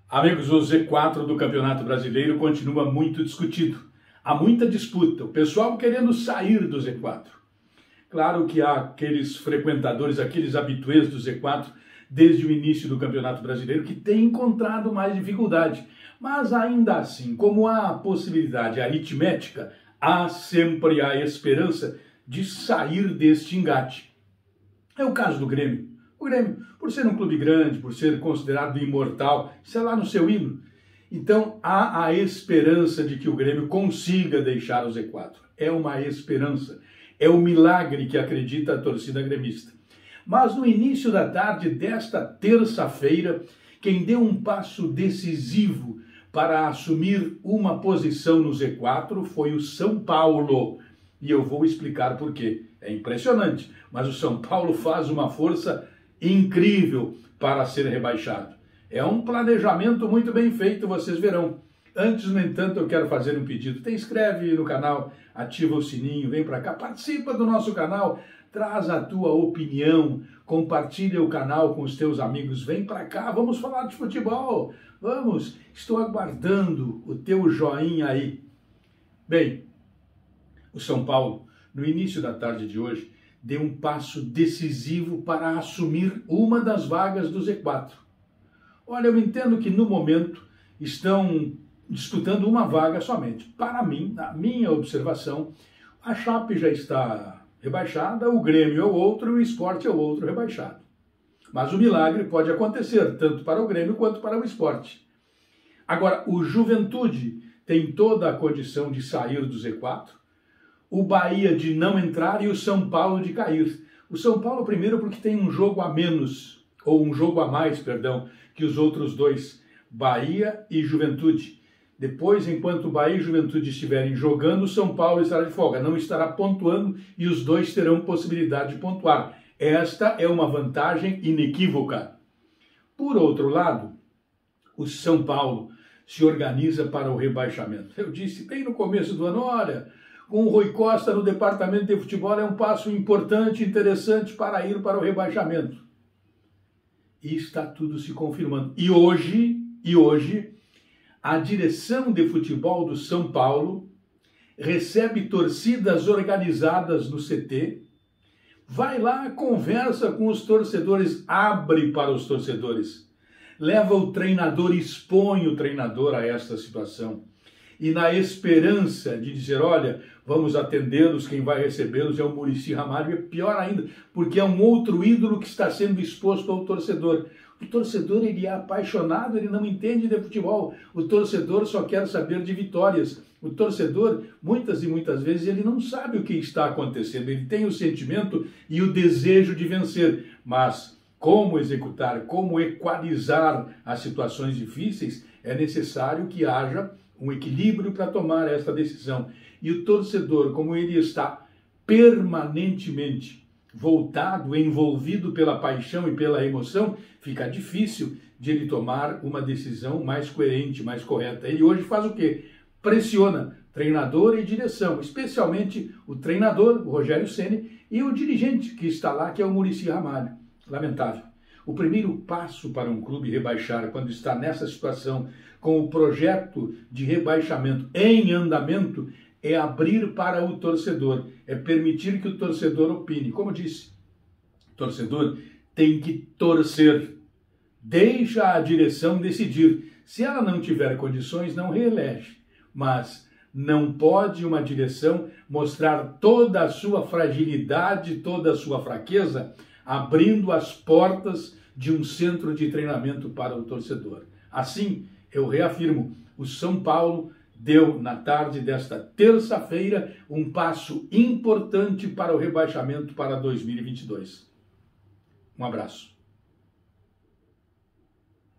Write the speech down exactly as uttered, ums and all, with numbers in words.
Amigos, o Z quatro do Campeonato Brasileiro continua muito discutido. Há muita disputa, o pessoal querendo sair do Z quatro. Claro que há aqueles frequentadores, aqueles habituês do Z quatro, desde o início do Campeonato Brasileiro, que têm encontrado mais dificuldade. Mas ainda assim, como há a possibilidade aritmética, há sempre a esperança de sair deste engate. É o caso do Grêmio. O Grêmio, por ser um clube grande, por ser considerado imortal, isso é lá no seu hino. Então há a esperança de que o Grêmio consiga deixar o Z quatro. É uma esperança. É o milagre que acredita a torcida gremista. Mas no início da tarde desta terça-feira, quem deu um passo decisivo para assumir uma posição no Z quatro foi o São Paulo. E eu vou explicar por quê. É impressionante, mas o São Paulo faz uma força incrível para ser rebaixado. É um planejamento muito bem feito, vocês verão. Antes, no entanto, eu quero fazer um pedido. Te inscreve no canal, ativa o sininho, vem para cá, participa do nosso canal, traz a tua opinião, compartilha o canal com os teus amigos, vem para cá, vamos falar de futebol, vamos, estou aguardando o teu joinha aí. Bem, o São Paulo, no início da tarde de hoje, deu um passo decisivo para assumir uma das vagas do Z quatro. Olha, eu entendo que no momento estão disputando uma vaga somente. Para mim, na minha observação, a Chape já está rebaixada, o Grêmio é o outro e o Sport é o outro rebaixado. Mas o milagre pode acontecer, tanto para o Grêmio quanto para o Sport. Agora, o Juventude tem toda a condição de sair do Z quatro, o Bahia de não entrar e o São Paulo de cair. O São Paulo primeiro porque tem um jogo a menos, ou um jogo a mais, perdão, que os outros dois, Bahia e Juventude. Depois, enquanto Bahia e Juventude estiverem jogando, o São Paulo estará de folga, não estará pontuando e os dois terão possibilidade de pontuar. Esta é uma vantagem inequívoca. Por outro lado, o São Paulo se organiza para o rebaixamento. Eu disse bem no começo do ano, olha, com o Rui Costa no departamento de futebol é um passo importante, interessante para ir para o rebaixamento. E está tudo se confirmando. E hoje, e hoje, a direção de futebol do São Paulo recebe torcidas organizadas no C T, vai lá, conversa com os torcedores, abre para os torcedores, leva o treinador, expõe o treinador a esta situação. E na esperança de dizer, olha, vamos atendê-los, quem vai recebê-los é o Muricy Ramalho, é pior ainda, porque é um outro ídolo que está sendo exposto ao torcedor. O torcedor, ele é apaixonado, ele não entende de futebol. O torcedor só quer saber de vitórias. O torcedor, muitas e muitas vezes, ele não sabe o que está acontecendo. Ele tem o sentimento e o desejo de vencer, mas como executar, como equalizar as situações difíceis, é necessário que haja um equilíbrio para tomar esta decisão. E o torcedor, como ele está permanentemente voltado, envolvido pela paixão e pela emoção, fica difícil de ele tomar uma decisão mais coerente, mais correta. Ele hoje faz o quê? Pressiona treinador e direção, especialmente o treinador, o Rogério Ceni, e o dirigente que está lá, que é o Muricy Ramalho. Lamentável. O primeiro passo para um clube rebaixar, quando está nessa situação, com o projeto de rebaixamento em andamento, é abrir para o torcedor, é permitir que o torcedor opine. Como eu disse, o torcedor tem que torcer, deixa a direção decidir. Se ela não tiver condições, não reelege, mas não pode uma direção mostrar toda a sua fragilidade, toda a sua fraqueza, abrindo as portas de um centro de treinamento para o torcedor. Assim, eu reafirmo, o São Paulo deu, na tarde desta terça-feira, um passo importante para o rebaixamento para dois mil e vinte e dois. Um abraço.